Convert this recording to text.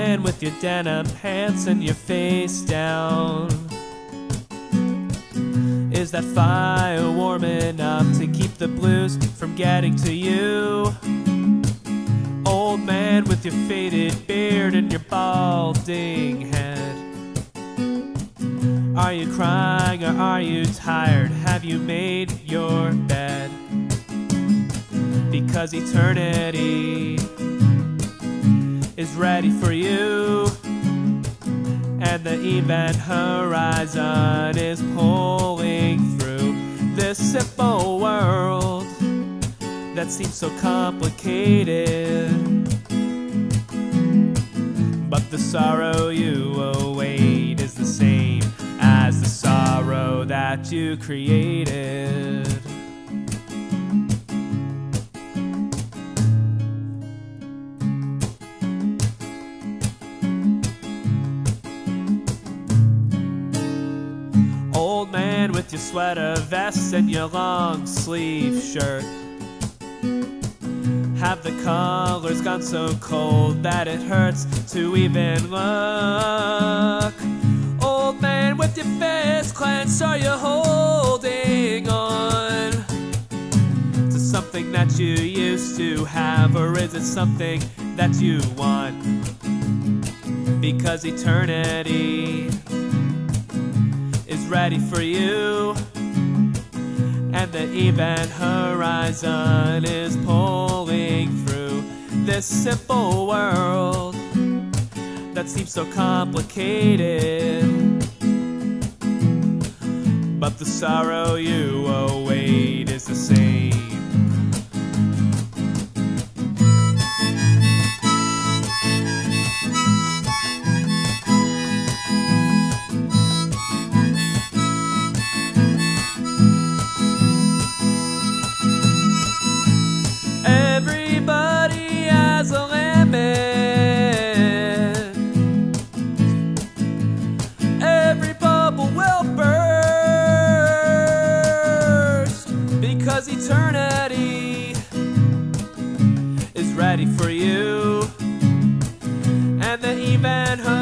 man with your denim pants and your face down. Is that fire warm enough to keep the blues from getting to you? Old man with your faded beard and your balding head. Are you crying or are you tired? Have you made your bed? Because eternity is ready for you, and the event horizon is pulling through this simple world that seems so complicated. But the sorrow you await is the same as the sorrow that you created. Old man with your sweater vest and your long sleeve shirt. Have the colors gone so cold that it hurts to even look? Old man with your fist clenched, are you holding on to something that you used to have, or is it something that you want? Because eternity is ready for you, and the event horizon is pulling through this simple world that seems so complicated. But the sorrow you await is the same. Everybody has a limit. Every bubble will burst, because eternity is ready for you, and the event